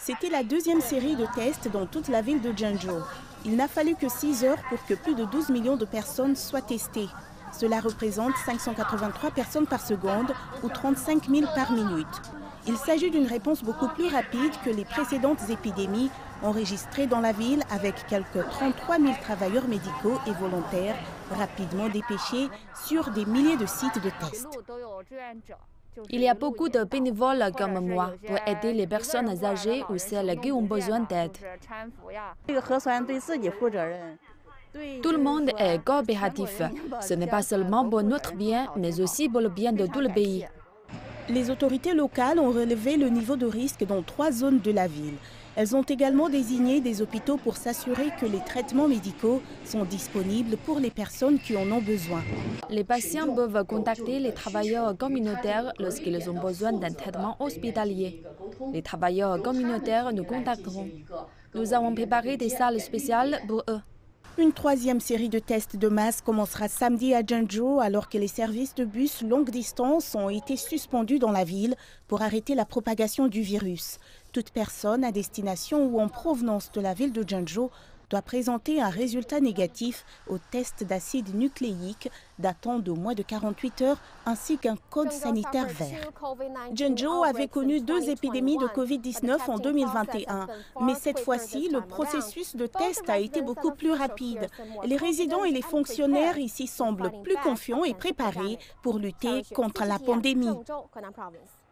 C'était la deuxième série de tests dans toute la ville de Zhengzhou. Il n'a fallu que 6 heures pour que plus de 12 millions de personnes soient testées. Cela représente 583 personnes par seconde ou 35 000 par minute. Il s'agit d'une réponse beaucoup plus rapide que les précédentes épidémies enregistrées dans la ville avec quelques 33 000 travailleurs médicaux et volontaires rapidement dépêchés sur des milliers de sites de tests. Il y a beaucoup de bénévoles comme moi pour aider les personnes âgées ou celles qui ont besoin d'aide. Tout le monde est coopératif. Ce n'est pas seulement pour notre bien, mais aussi pour le bien de tout le pays. Les autorités locales ont relevé le niveau de risque dans 3 zones de la ville. Elles ont également désigné des hôpitaux pour s'assurer que les traitements médicaux sont disponibles pour les personnes qui en ont besoin. Les patients peuvent contacter les travailleurs communautaires lorsqu'ils ont besoin d'un traitement hospitalier. Les travailleurs communautaires nous contacteront. Nous avons préparé des salles spéciales pour eux. Une troisième série de tests de masse commencera samedi à Zhengzhou alors que les services de bus longue distance ont été suspendus dans la ville pour arrêter la propagation du virus. Toute personne à destination ou en provenance de la ville de Zhengzhou doit présenter un résultat négatif au test d'acide nucléique datant de moins de 48 heures ainsi qu'un code sanitaire vert. Zhengzhou avait connu 2 épidémies de Covid-19 en 2021, mais cette fois-ci, le processus de test a été beaucoup plus rapide. Les résidents et les fonctionnaires ici semblent plus confiants et préparés pour lutter contre la pandémie.